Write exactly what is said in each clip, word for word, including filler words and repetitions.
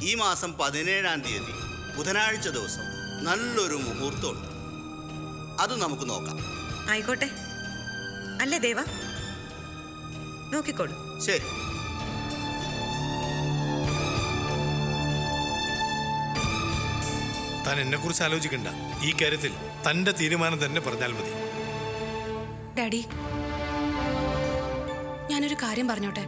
ഈ മാസം പതിനേഴാം തീയതി ബുധനാഴ്ച ദിവസം നല്ലൊരു മുഹൂർത്തമുണ്ട്. അത് നമുക്ക് നോക്കാം. ആയിക്കോട്ടെ അല്ലേ ദേവ? നോക്കിക്കോളൂ. ശരി. താൻ എന്നെ കുറിച്ച് ആലോചിക്കണ്ട. ഈ കാര്യത്തിൽ തന്റെ തീരുമാനം തന്നെ പറഞ്ഞാൽ മതി. ഡാഡി, ഞാനൊരു കാര്യം പറഞ്ഞോട്ടെ.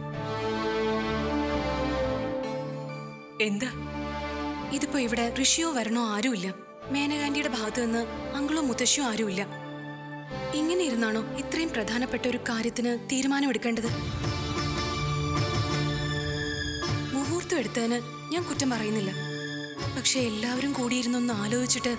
എന്താ? ഇതിപ്പോ ഇവിടെ ഋഷിയോ വരണോ ആരുമില്ല. മേനകാന്റിയുടെ ഭാഗത്ത് നിന്ന് അങ്കിളോ മുത്തശ്ശിയോ ആരുമില്ല. ഇങ്ങനെ ഇരുന്നാണോ ഇത്രയും പ്രധാനപ്പെട്ട ഒരു കാര്യത്തിന് തീരുമാനമെടുക്കേണ്ടത്? മുഹൂർത്തം എടുത്തതിന് ഞാൻ കുറ്റം പറയുന്നില്ല. പക്ഷെ എല്ലാവരും കൂടിയിരുന്നൊന്ന് ആലോചിച്ചിട്ട്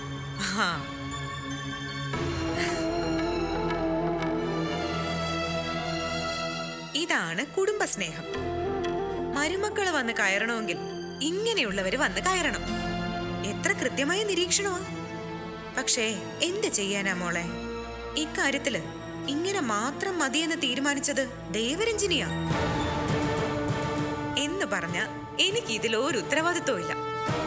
ഇതാണ് കുടുംബസ്നേഹം. മരുമക്കള് വന്ന് കയറണമെങ്കിൽ ഇങ്ങനെയുള്ളവര് വന്ന് കയറണം. എത്ര കൃത്യമായ നിരീക്ഷണമാ. പക്ഷേ എന്ത് ചെയ്യാനാ മോളെ, ഇക്കാര്യത്തില് ഇങ്ങനെ മാത്രം മതിയെന്ന് തീരുമാനിച്ചത് ദേവരഞ്ജിനിയാ. എന്ന് പറഞ്ഞ എനിക്ക് ഇതിൽ ഒരു ഉത്തരവാദിത്വം ഇല്ല.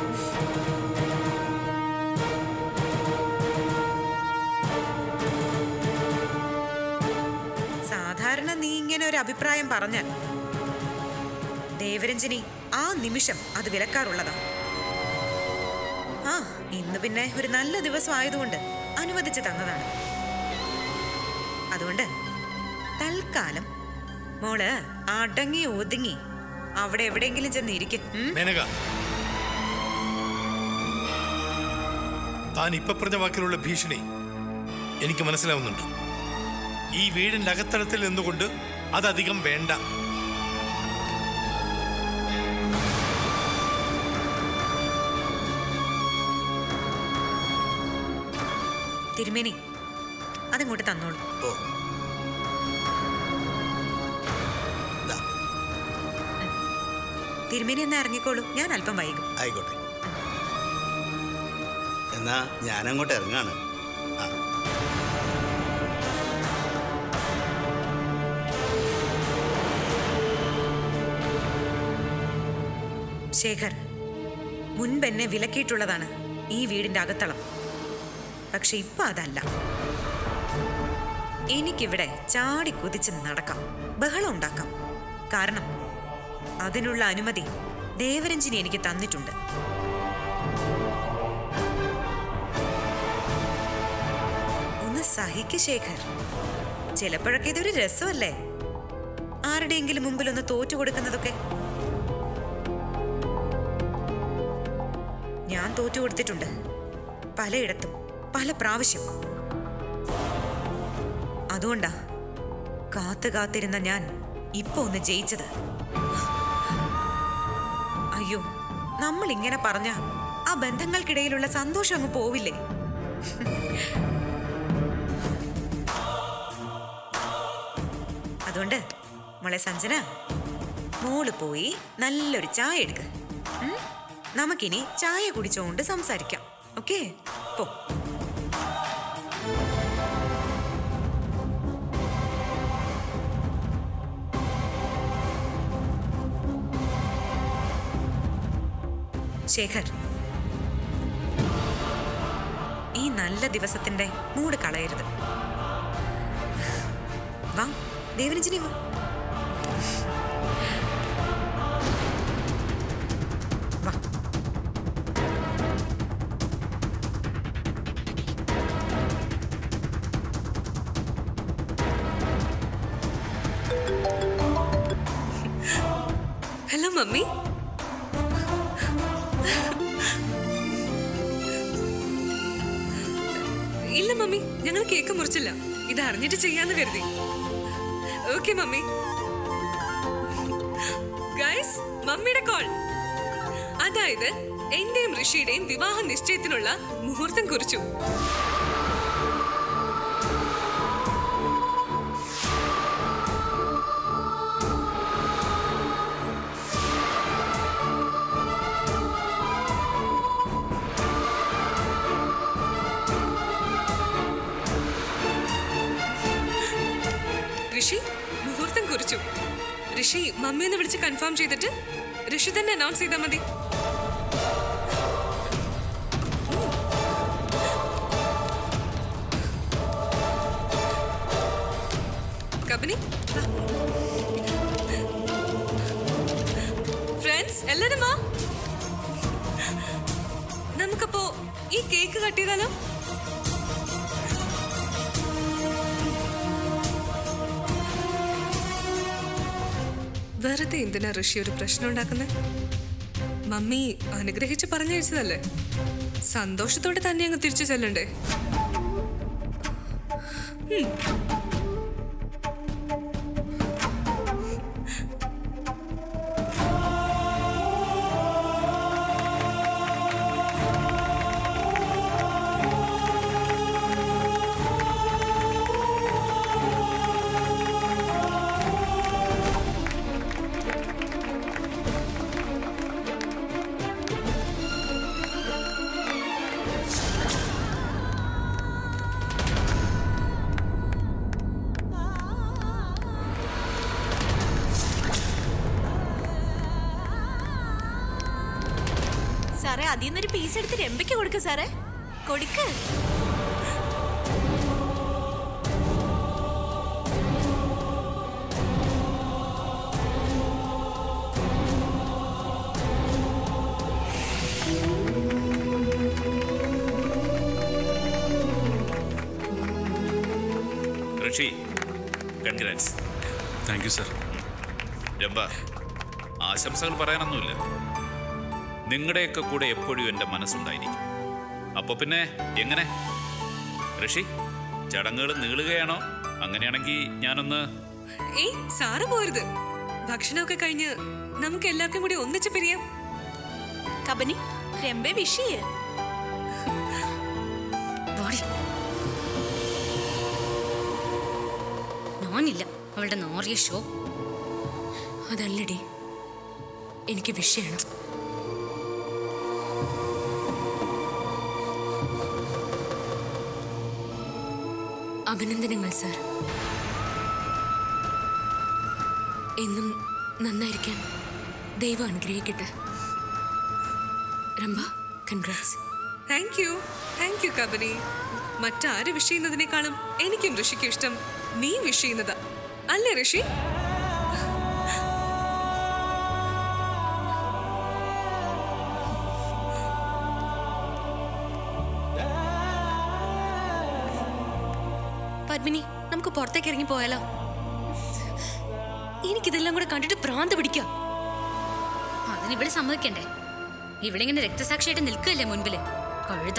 സാധാരണ നീ ഇങ്ങനെ ഒരു അഭിപ്രായം പറഞ്ഞാൽ ദേവരഞ്ജിനി ആ നിമിഷം അത് വിലക്കാറുള്ളതാ. ആ ഇന്ന് പിന്നെ ഒരു നല്ല ദിവസം ആയതുകൊണ്ട് അനുവദിച്ചു തന്നതാണ്. അതുകൊണ്ട് തൽക്കാലം മോള് അടങ്ങി ഒതുങ്ങി അവിടെ എവിടെയെങ്കിലും ചെന്ന് ഇരിക്കും. താൻ ഇപ്പൊ പറഞ്ഞ വാക്കിലുള്ള ഭീഷണി എനിക്ക് മനസ്സിലാവുന്നുണ്ട്. ഈ വീടിന്റെ അകത്തളത്തിൽ നിന്നുകൊണ്ട് അതധികം വേണ്ട. തിരുമേനി അതിങ്ങോട്ട് തന്നോളൂ. തിരുമേനി എന്നാ ഇറങ്ങിക്കോളൂ, ഞാൻ അല്പം വൈകും. ആയിക്കോട്ടെ, എന്നാ ഞാനങ്ങോട്ട് ഇറങ്ങാണ്. ശേഖർ, മുൻപ് എന്നെ വിലക്കിയിട്ടുള്ളതാണ് ഈ വീടിന്റെ അകത്തളം. പക്ഷെ ഇപ്പൊ അതല്ല. എനിക്കിവിടെ ചാടി കുതിച്ച് നടക്കാം, ബഹളം ഉണ്ടാക്കാം. കാരണം അതിനുള്ള അനുമതി ദേവരഞ്ജിനി എനിക്ക് തന്നിട്ടുണ്ട്. ഒന്ന് സഹിക്ക് ശേഖർ. ചിലപ്പോഴൊക്കെ ഇതൊരു രസമല്ലേ, ആരുടെയെങ്കിലും മുമ്പിൽ ഒന്ന് തോറ്റു കൊടുക്കുന്നതൊക്കെ. ഞാൻ തോറ്റു കൊടുത്തിട്ടുണ്ട് പലയിടത്തും, പല പ്രാവശ്യം. അതുകൊണ്ടാ കാത്തു കാത്തിരുന്ന ഞാൻ ഇപ്പൊ ഒന്ന് ജയിച്ചത്. അയ്യോ, നമ്മൾ ഇങ്ങനെ പറഞ്ഞ ആ ബന്ധങ്ങൾക്കിടയിലുള്ള സന്തോഷം അങ്ങ് പോവില്ലേ? അതുകൊണ്ട് മോളെ സഞ്ജന, മോള് പോയി നല്ലൊരു ചായ എടുക്ക. നമുക്കിനി ചായ കുടിച്ചുകൊണ്ട് സംസാരിക്കാം. ഓക്കേ, പോ. ശേഖർ, ഈ നല്ല ദിവസത്തിന്റെ മൂഡ് കളയരുത്. വാ ദേവരഞ്ജിനി, വാ. Hello mummy. ഇല്ല മമ്മി, ഞങ്ങൾ കേക്ക് മുറിച്ചില്ല. ഇത് അറിഞ്ഞിട്ട് ചെയ്യാന്ന് കരുതി. Okay mummy. ഗൈസ്, മമ്മിയുടെ കോൾ. അതായത് എന്റെയും ഋഷിയുടെയും വിവാഹ നിശ്ചയത്തിനുള്ള മുഹൂർത്തം കുറിച്ചു. ഋഷി മുഹൂർത്തം കുറിച്ചു. ഋഷി മമ്മി ഒന്ന് വിളിച്ച് കൺഫേം ചെയ്തിട്ട് ഋഷി തന്നെ അനൗൺസ് ചെയ്താൽ മതി. കബനി ഫ്രണ്ട്സ് എല്ലാരും വാ. നമുക്കപ്പോ ഈ കേക്ക് കട്ട് ചെയ്താലോ? വെറുതെ എന്തിനാ ഋഷി ഒരു പ്രശ്നം ഉണ്ടാക്കുന്നത്? മമ്മി അനുഗ്രഹിച്ച് പറഞ്ഞയച്ചതല്ലേ, സന്തോഷത്തോടെ തന്നെ അങ്ങ് തിരിച്ചു ചെല്ലണ്ടേ? സാറേ, അതിൽ നിന്നൊരു പീസ് എടുത്ത് രമ്പയ്ക്ക് കൊടുക്ക സാറേ, കൊടുക്ക്. Rishi, congrats. Thank you sir. Rambha, ആശംസകൾ പറയാനൊന്നുമില്ല. നിങ്ങളുടെയൊക്കെ കൂടെ എപ്പോഴും എൻ്റെ മനസ്സുണ്ടായിരിക്കും. അപ്പോൾ പിന്നെ എങ്ങനെ ഋഷി, ചടങ്ങുകൾ നീളുകയാണോ? അങ്ങനെയാണെങ്കിൽ ഞാനൊന്ന്... ഏയ് സാറ് പോരുത്. ഭക്ഷണമൊക്കെ കഴിഞ്ഞ് നമുക്ക് എല്ലാവർക്കും കൂടി ഒന്നിച്ച് പിരിയാം. കബനി, രമ്പെ വിഷ് ചെയ്യ്. ഞാനില്ല അവളുടെ നാറിയ ഷോ. അതല്ലടി, എനിക്ക് വിഷയാണ്. അഭിനന്ദനങ്ങൾ സാർ. എന്നും നന്നായിരിക്കാൻ ദൈവം അനുഗ്രഹിക്കട്ടെ. Rambha, congrats. Thank you thank you Kabani. മറ്റാര് വിഷ് ചെയ്യുന്നതിനേക്കാളും എനിക്കും ഋഷിക്കും ഇഷ്ടം നീ വിഷ് ചെയ്യുന്നതാ, അല്ലേ ഋഷി? പത്മിനി, നമുക്ക് പുറത്തേക്ക് ഇറങ്ങി പോയാലോ? എനിക്കിതെല്ലാം കൂടെ കണ്ടിട്ട് ഭ്രാന്ത് പിടിക്കാം. അതിന് ഇവിടെ സമ്മതിക്കണ്ടേ? ഇവിടെ ഇങ്ങനെ രക്തസാക്ഷിയായിട്ട് നിൽക്കുകയല്ലേ മുൻപില്, കഴുത.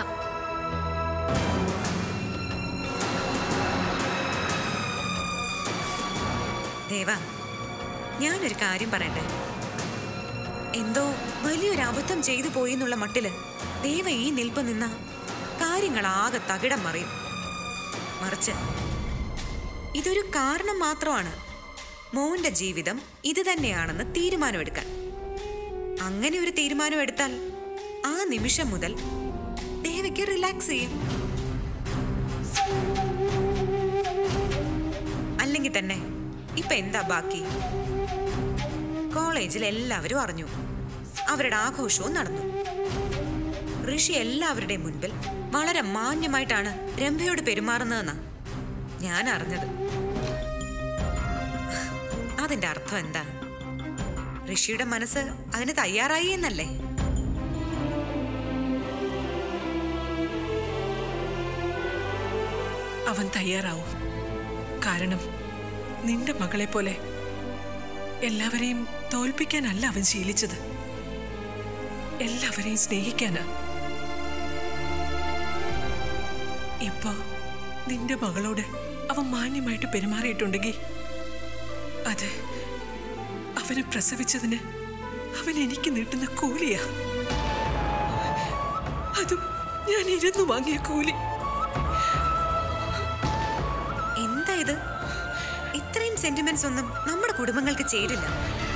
ദേവ, ഞാനൊരു കാര്യം പറയട്ടെ. എന്തോ വലിയൊരു അബദ്ധം ചെയ്തു പോയി എന്നുള്ള മട്ടില് ദേവ ഈ നിൽപ്പ് നിന്ന കാര്യങ്ങളാകെ തകിടം മറിയും. മറിച്ച് ഇതൊരു കാരണം മാത്രമാണ് മോന്റെ ജീവിതം ഇത് തന്നെയാണെന്ന് തീരുമാനമെടുക്കാൻ. അങ്ങനെ ഒരു തീരുമാനം എടുത്താൽ ആ നിമിഷം മുതൽ ദേവയ്ക്ക് റിലാക്സ് ചെയ്യും. അല്ലെങ്കിൽ തന്നെ ഇപ്പൊ എന്താ ബാക്കി? കോളേജിൽ എല്ലാവരും അറിഞ്ഞു, അവരുടെ ആഘോഷവും നടന്നു. ഋഷി എല്ലാവരുടെയും മുൻപിൽ വളരെ മാന്യമായിട്ടാണ് രംഭയോട് പെരുമാറുന്നതെന്നാ ഞാൻ അറിഞ്ഞത്. അതിന്റെ അർത്ഥം എന്താ? ഋഷിയുടെ മനസ്സ് അതിന് തയ്യാറായി എന്നല്ലേ? അവൻ തയ്യാറാവും. കാരണം നിന്റെ മകളെ പോലെ എല്ലാവരെയും തോൽപ്പിക്കാനല്ല അവൻ ശീലിച്ചത്, എല്ലാവരെയും സ്നേഹിക്കാനാ. ഇപ്പോ നിന്റെ മകളോട് അവൻ മാന്യമായിട്ട് പെരുമാറിയിട്ടുണ്ടെങ്കിൽ അത് അവനെ പ്രസവിച്ചതിന് അവൻ എനിക്ക് നീട്ടുന്ന കൂലിയാ. അതും ഞാൻ ഇരുന്നു വാങ്ങിയ കൂലി. എന്താ ഇത്? ഇത്രയും സെന്റിമെന്റ്സ് ഒന്നും നമ്മുടെ കുടുംബങ്ങൾക്ക് ചേരില്ല.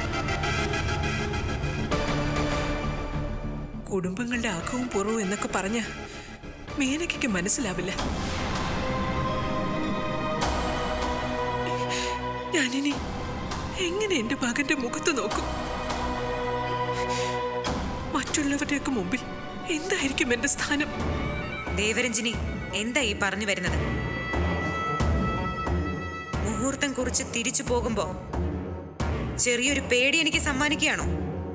കുടുംബങ്ങളുടെ ആഘവും പുറവും എന്നൊക്കെ പറഞ്ഞ മേനകയ്ക്ക് മനസ്സിലാവില്ല. ഞാനിനി എങ്ങനെ എന്റെ മകന്റെ മുഖത്ത് നോക്കും? മറ്റുള്ളവരുടെയൊക്കെ മുമ്പിൽ എന്തായിരിക്കും എന്റെ സ്ഥാനം? ദേവരഞ്ജിനി, എന്താ ഈ പറഞ്ഞു വരുന്നത്? മുഹൂർത്തം കുറിച്ച് തിരിച്ചു പോകുമ്പോ ചെറിയൊരു പേടി എനിക്ക് സമ്മാനിക്കുകയാണോ?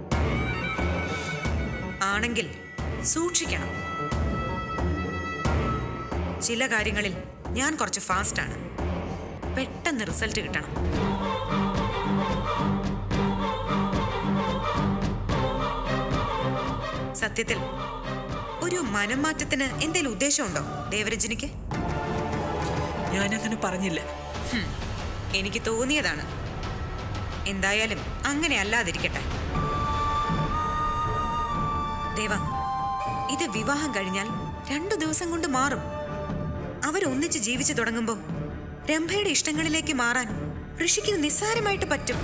ആണെങ്കിൽ സൂക്ഷിക്കണം. ചില കാര്യങ്ങളിൽ ഞാൻ കുറച്ച് ഫാസ്റ്റാണ്. പെട്ടെന്ന് റിസൾട്ട് കിട്ടണം. സത്യത്തിൽ ഒരു മനംമാറ്റത്തിന് എന്തെങ്കിലും ഉദ്ദേശമുണ്ടോ ദേവരഞ്ജനിക്ക്? ഞാനങ്ങനെ പറഞ്ഞില്ല. എനിക്ക് തോന്നിയതാണ്. എന്തായാലും അങ്ങനെ അല്ലാതിരിക്കട്ടെ. ദേവ, ഇത് വിവാഹം കഴിഞ്ഞാൽ രണ്ടു ദിവസം കൊണ്ട് മാറും. അവരൊന്നിച്ച് ജീവിച്ചു തുടങ്ങുമ്പോൾ രംഭയുടെ ഇഷ്ടങ്ങളിലേക്ക് മാറാൻ ഋഷിക്ക് നിസ്സാരമായിട്ട് പറ്റും.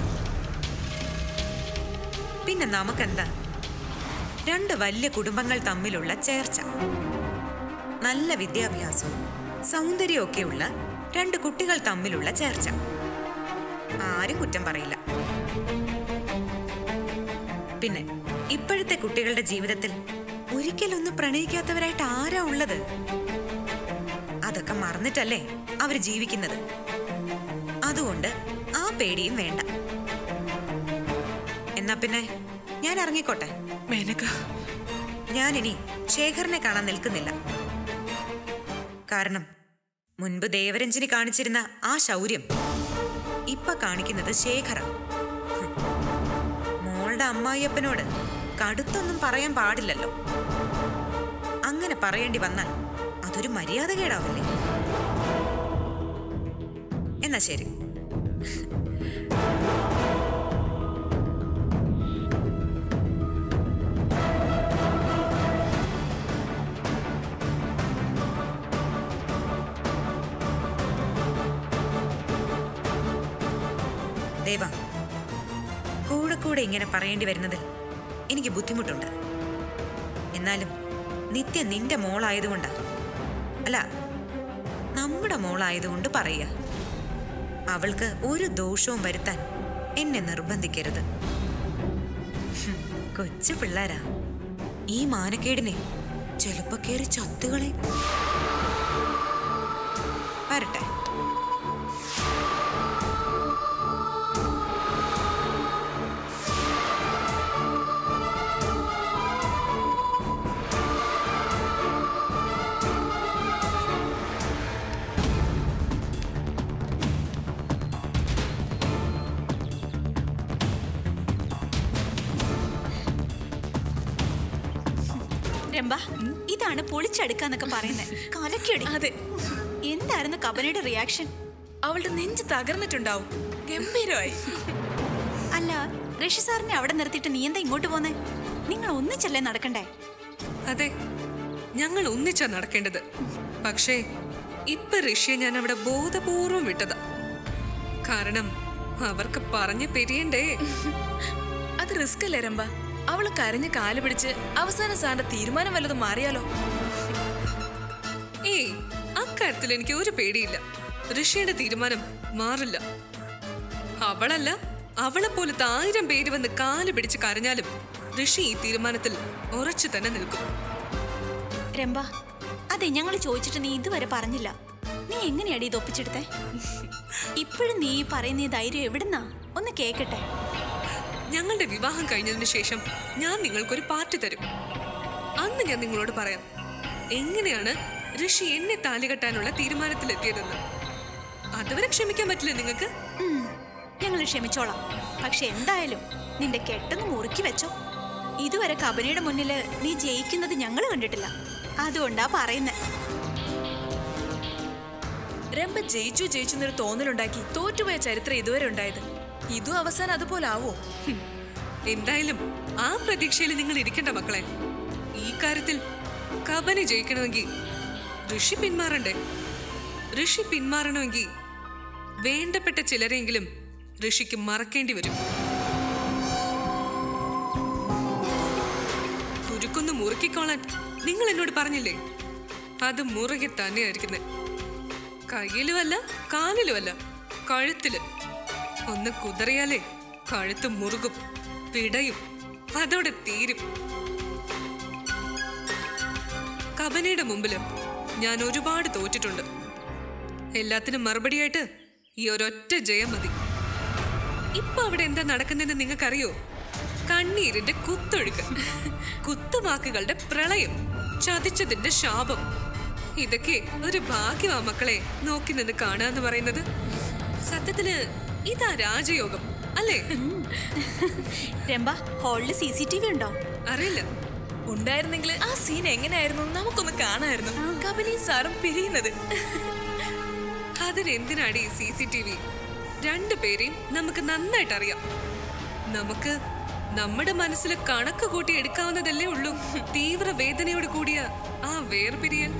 പിന്നെ നമുക്കെന്താ? രണ്ട് വലിയ കുടുംബങ്ങൾ തമ്മിലുള്ള ചേർച്ച, നല്ല വിദ്യാഭ്യാസവും സൗന്ദര്യമൊക്കെയുള്ള രണ്ട് കുട്ടികൾ തമ്മിലുള്ള ചേർച്ച. ആരും കുറ്റം പറയില്ല. പിന്നെ ഇപ്പോഴത്തെ കുട്ടികളുടെ ജീവിതത്തിൽ ഒരിക്കലൊന്നും പ്രണയിക്കാത്തവരായിട്ട് ആരാ ഉള്ളത്? അതൊക്കെ മറന്നിട്ടല്ലേ അവര് ജീവിക്കുന്നത്. അതുകൊണ്ട് ആ പേടിയും വേണ്ട. എന്നാ പിന്നെ ഞാൻ ഇറങ്ങിക്കോട്ടെ. മേനക, ഞാനിനി ശേഖരനെ കാണാൻ നിൽക്കുന്നില്ല. കാരണം മുൻപ് ദേവരഞ്ജനി കാണിച്ചിരുന്ന ആ ശൗര്യം ഇപ്പൊ കാണിക്കുന്നത് ശേഖര. മോളുടെ അമ്മായിയപ്പനോട് കടുത്തൊന്നും പറയാൻ പാടില്ലല്ലോ. അങ്ങനെ പറയേണ്ടി വന്നാൽ അതൊരു മര്യാദ കേടാവില്ലേ? എന്നാ ശരി. ദേവ, കൂടെ കൂടെ ഇങ്ങനെ പറയേണ്ടി വരുന്നതിൽ എനിക്ക് ബുദ്ധിമുട്ടുണ്ട്. എന്നാലും നിത്യ നിന്റെ മോളായതുകൊണ്ട്, അല്ല നമ്മുടെ മോളായതുകൊണ്ട് പറയുക. അവൾക്ക് ഒരു ദോഷവും വരുത്താൻ എന്നെ നിർബന്ധിക്കരുത്. കൊച്ചു പിള്ളേരാ. ഈ മാനക്കേടിനെ ചിലപ്പോ കയറി ചത്തുകളെ. വരട്ടെ. രംഭ, ഇതാണ് പൊളിച്ചെടുക്കാന്നൊക്കെ പറയുന്നത്. കലക്കടി. അതെ. എന്തായിരുന്നു കബനയുടെ റിയാക്ഷൻ? അവളുടെ നെഞ്ച് തകർന്നിട്ടുണ്ടാവും. ഗംഭീരമായി. അല്ല, ഋഷി സാറിനെ അവിടെ നിർത്തിയിട്ട് നീ എന്താ ഇങ്ങോട്ട് പോന്നെ? നിങ്ങൾ ഒന്നിച്ചല്ലേ നടക്കണ്ടേ? അതെ, ഞങ്ങൾ ഒന്നിച്ചാ നടക്കേണ്ടത്. പക്ഷേ ഇപ്പൊ ഋഷിയെ ഞാൻ അവിടെ ബോധപൂർവം വിട്ടതാ. കാരണം അവർക്ക് പറഞ്ഞു പെരിയണ്ടേ. അത് റിസ്ക് അല്ലേ രംഭ? അവള് കരഞ്ഞ് കാല് പിടിച്ച് അവസാന സാറിന്റെ തീരുമാനം വല്ലതും മാറിയാലോ? ഏയ്, അക്കാര്യത്തിൽ എനിക്ക് ഒരു പേടിയില്ല. ഋഷിയുടെ തീരുമാനം മാറില്ല. അവളല്ല, അവളെ പോലത്തെ ആയിരം പേര് വന്ന് കാല് പിടിച്ച് കരഞ്ഞാലും ഋഷി ഈ തീരുമാനത്തിൽ ഉറച്ചു തന്നെ നിൽക്കും. രംഭ, അതെ, ഞങ്ങൾ ചോദിച്ചിട്ട് നീ ഇതുവരെ പറഞ്ഞില്ല. നീ എങ്ങനെയാടി ഇത് ഒപ്പിച്ചെടുത്തേ? ഇപ്പോഴും നീ പറയുന്ന ഈ ധൈര്യം എവിടുന്നാ? ഒന്ന് കേക്കട്ടെ. ഞങ്ങളുടെ വിവാഹം കഴിഞ്ഞതിന് ശേഷം ഞാൻ നിങ്ങൾക്കൊരു പാർട്ടി തരും. അന്ന് ഞാൻ നിങ്ങളോട് പറയാം എങ്ങനെയാണ് ഋഷി എന്നെ താലികെട്ടാനുള്ള തീരുമാനത്തിലെത്തിയതെന്ന്. അതുവരെ ക്ഷമിക്കാൻ പറ്റില്ല നിങ്ങൾക്ക്? ഞങ്ങൾ ക്ഷമിച്ചോളാം. പക്ഷെ എന്തായാലും നിന്റെ കെട്ടൊന്ന് മുറുക്കി വെച്ചോ. ഇതുവരെ കബനയുടെ മുന്നില് നീ ജയിക്കുന്നത് ഞങ്ങൾ കണ്ടിട്ടില്ല. അതുകൊണ്ടാ പറയുന്നത്. രംഭ ജയിച്ചു ജയിച്ചു എന്നൊരു തോന്നലുണ്ടാക്കി തോറ്റുപോയ ചരിത്രം ഇതുവരെ ഉണ്ടായത്. ഇതും അവസാനം അതുപോലെ ആവോ? എന്തായാലും ആ പ്രതീക്ഷയിൽ നിങ്ങൾ ഇരിക്കണ്ട മക്കളെ. ഈ കാര്യത്തിൽ കബനെ ജയിക്കണമെങ്കിൽ ഋഷി പിന്മാറണ്ടേ? ഋഷി പിന്മാറണമെങ്കിൽ വേണ്ടപ്പെട്ട ചിലരെങ്കിലും ഋഷിക്ക് മറക്കേണ്ടി വരും. കുരുക്കൊന്ന് മുറുക്കിക്കോളാൻ നിങ്ങൾ എന്നോട് പറഞ്ഞില്ലേ? അത് മുറുകെ തന്നെയായിരിക്കുന്നത്. കയ്യിലുമല്ല കാലിലുമല്ല, കഴുത്തില്. ഒന്ന് കുതറിയാലേ കഴുത്ത് മുറുകും, പിടയും, അതോടെ തീരും. കബനയുടെ മുമ്പില് ഞാൻ ഒരുപാട് തോറ്റിട്ടുണ്ട്. എല്ലാത്തിനും മറുപടിയായിട്ട് ഈ ഒരൊറ്റ ജയം മതി. ഇപ്പൊ അവിടെ എന്താ നടക്കുന്നതെന്ന് നിങ്ങൾക്കറിയോ? കണ്ണീരിന്റെ കുത്തൊഴുക്ക്, കുത്തുവാക്കുകളുടെ പ്രളയം, ചതിച്ചതിന്റെ ശാപം. ഇതൊക്കെ ഒരു ഭാഗ്യമാ മക്കളെ നോക്കി നിന്ന് കാണാന്ന് പറയുന്നത്. സത്യത്തില് ഇതാ രാജയോഗം അല്ലേ? രംഭ, ഹാളില് സി സി ടി വി ഉണ്ടോ? അറിയില്ല. ഉണ്ടായിരുന്നെങ്കിൽ ആ സീൻ എങ്ങനെയായിരുന്നു നമുക്കൊന്ന് കാണായിരുന്നു. കബനി സാറും പിരിയുന്നത്. അതിനെന്തിനാടി സി സി ടി വി? രണ്ടുപേരെയും നമുക്ക് നന്നായിട്ട് അറിയാം. നമുക്ക് നമ്മുടെ മനസ്സിൽ കണക്ക് കൂട്ടി എടുക്കാവുന്നതല്ലേ ഉള്ളൂ തീവ്ര വേദനയോട് കൂടിയ ആ വേർപിരിയൽ.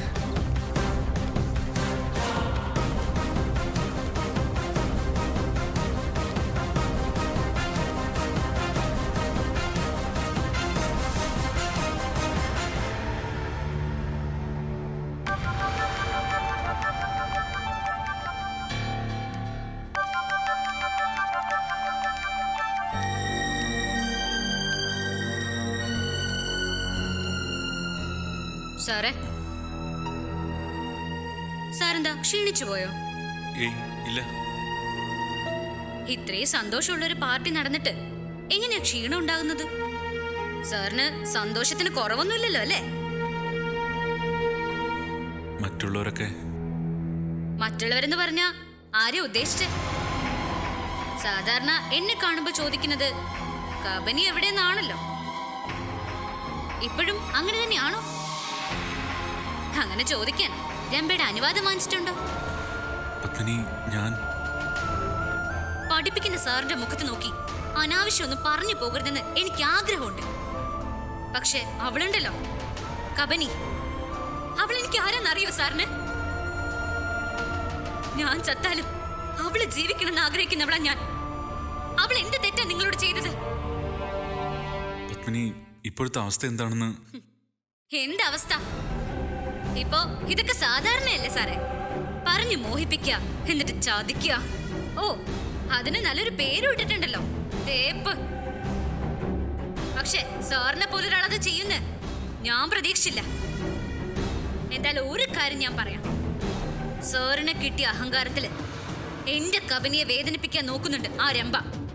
സാറേ, സാറെന്താ ക്ഷീണിച്ചു പോയോ? ഇല്ല. ഇത്രയും സന്തോഷമുള്ള ഒരു പാർട്ടി നടന്നിട്ട് എങ്ങനെയാ ക്ഷീണം ഉണ്ടാകുന്നത്? സാറിന് സന്തോഷത്തിന് കുറവൊന്നുമില്ലല്ലോ അല്ലേ? മറ്റുള്ളവരൊക്കെ മറ്റുള്ളവരെന്ന് പറഞ്ഞ ആരെയും ഉദ്ദേശിച്ചേ? സാധാരണ എന്നെ കാണുമ്പോ ചോദിക്കുന്നത് കബനി എവിടെയെന്നാണല്ലോ. ഇപ്പോഴും അങ്ങനെ തന്നെയാണോ? അങ്ങനെ ചോദിക്കാൻ രംഭയുടെ അനുവാദം വാങ്ങിച്ചിട്ടുണ്ടോ? ഞാൻ പഠിപ്പിക്കുന്ന സാറിന്റെ മുഖത്ത് നോക്കി അനാവശ്യമൊന്നും പറഞ്ഞു പോകരുതെന്ന് എനിക്ക് ആഗ്രഹമുണ്ട്. പക്ഷെ അവളുണ്ടല്ലോ കബനി, അവൾ എനിക്ക് ആരാന്നറിയോ സാറിന്? ഞാൻ ചത്താലും അവള് ജീവിക്കണമെന്ന് ആഗ്രഹിക്കുന്നവളാ ഞാൻ. അവൾ എന്ത് തെറ്റാ നിങ്ങളോട് ചെയ്തത്? ഇപ്പോഴത്തെ അവസ്ഥ എന്താണെന്ന്. എന്റെ അവസ്ഥ ഇപ്പോ ഇതൊക്കെ സാധാരണയല്ലേ സാറേ? പറഞ്ഞു മോഹിപ്പിക്കുക, എന്നിട്ട് ചതിക്കുക. ഓ, അതിന് നല്ലൊരു പേര് ഇട്ടിട്ടുണ്ടല്ലോ, തേപ്പ്. പക്ഷെ സാറിനെ പോലൊരാളത് ചെയ്യുന്ന ഞാൻ പ്രതീക്ഷിച്ചില്ല. എന്തായാലും ഒരു കാര്യം ഞാൻ പറയാം. സാറിനെ കിട്ടിയ അഹങ്കാരത്തില് എന്റെ കബനിയെ വേദനിപ്പിക്കാൻ നോക്കുന്നുണ്ട് ആ രംഭ.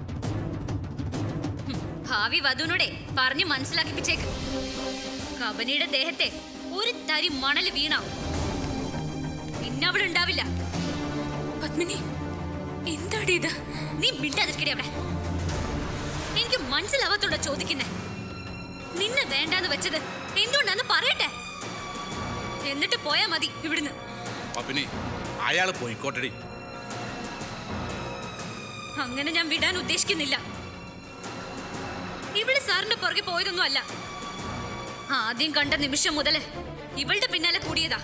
ഭാവി വധുവിനോടെ പറഞ്ഞു മനസ്സിലാക്കിപ്പിച്ചേക്ക്. കബനിയുടെ ദേഹത്തെ ഒരു തരി മണല് വീണ പിന്നെ അവളുണ്ടാവില്ല. പത്മിനി, എന്താടി ഇത്? നീ മിണ്ടാതിരിക്കടി അവിടെ. എനിക്ക് മനസ്സിലാവാത്തോണ്ടാ ചോദിക്കുന്നേ. നിന്നെ വേണ്ടാന്ന് വെച്ചത് എന്തുകൊണ്ടാന്ന് പറയട്ടെ, എന്നിട്ട് പോയാ മതി ഇവിടുന്ന്. അയാള് പോയിക്കോട്ടെടി. അങ്ങനെ ഞാൻ വിടാൻ ഉദ്ദേശിക്കുന്നില്ല. ഇവിടെ സാറിന്റെ പുറകെ പോയതൊന്നും അല്ല. ആദ്യം കണ്ട നിമിഷം മുതല് ഇവളുടെ പിന്നാലെ കൂടിയതാ.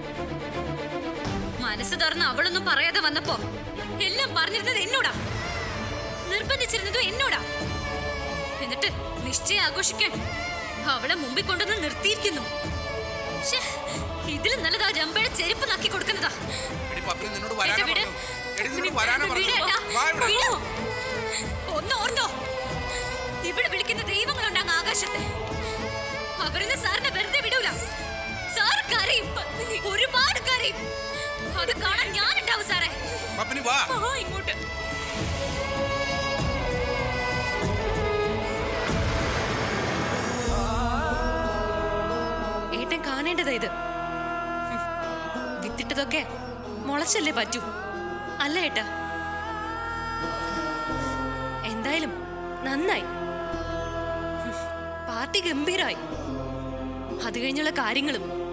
മനസ്സ് തുറന്ന് അവളൊന്നും പറയാതെ വന്നപ്പോ എല്ലാം പറഞ്ഞിരുന്നത് എന്നോടാ, നിർബന്ധിച്ചിരുന്നതും എന്നോടാ. എന്നിട്ട് നിശ്ചയം ആഘോഷിക്കാൻ അവളെ മുമ്പിൽ കൊണ്ടുവന്ന് നിർത്തിയിരിക്കുന്നു. ഇതിലും നല്ലതാ രംഭയുടെ ചെരുപ്പ് നക്കി കൊടുക്കുന്നതാ. ഒന്ന് ഓർത്തോ, ഇവിടെ വിളിക്കുന്ന ദൈവങ്ങളുണ്ടാകും ആകാശത്തെ. അവരൊന്നും സാറിനെ വെറുതെ വിടൂല. സാർ കരയും, ഒരുപാട് കരയും. അത് കാണാൻ ഞാനുണ്ടാവും സാറേ. ഇങ്ങോട്ട് ഏട്ടൻ കാണേണ്ടതാ ഇത്. വിത്തിട്ടതൊക്കെ മുളച്ചല്ലേ പറ്റൂ, അല്ല ഏട്ടാ? എന്തായാലും നന്നായി, പാർട്ടി ഗംഭീരായി. അത് കഴിഞ്ഞുള്ള കാര്യങ്ങളും